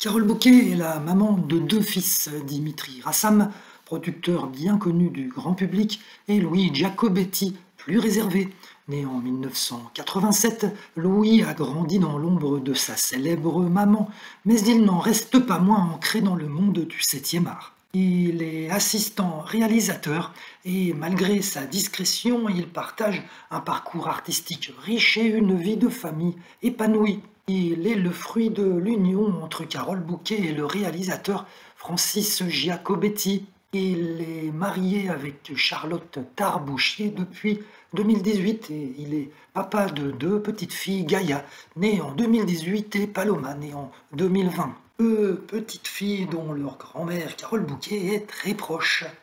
Carole Bouquet est la maman de deux fils, Dimitri Rassam, producteur bien connu du grand public, et Louis Giacobetti, plus réservé. Né en 1987, Louis a grandi dans l'ombre de sa célèbre maman, mais il n'en reste pas moins ancré dans le monde du 7e art. Il est assistant réalisateur et malgré sa discrétion, il partage un parcours artistique riche et une vie de famille épanouie. Il est le fruit de l'union entre Carole Bouquet et le réalisateur Francis Giacobetti. Il est marié avec Charlotte Tarbouchier depuis 2018 et il est papa de deux petites filles, Gaïa, née en 2018, et Paloma, née en 2020. Deux petites filles dont leur grand-mère Carole Bouquet est très proche.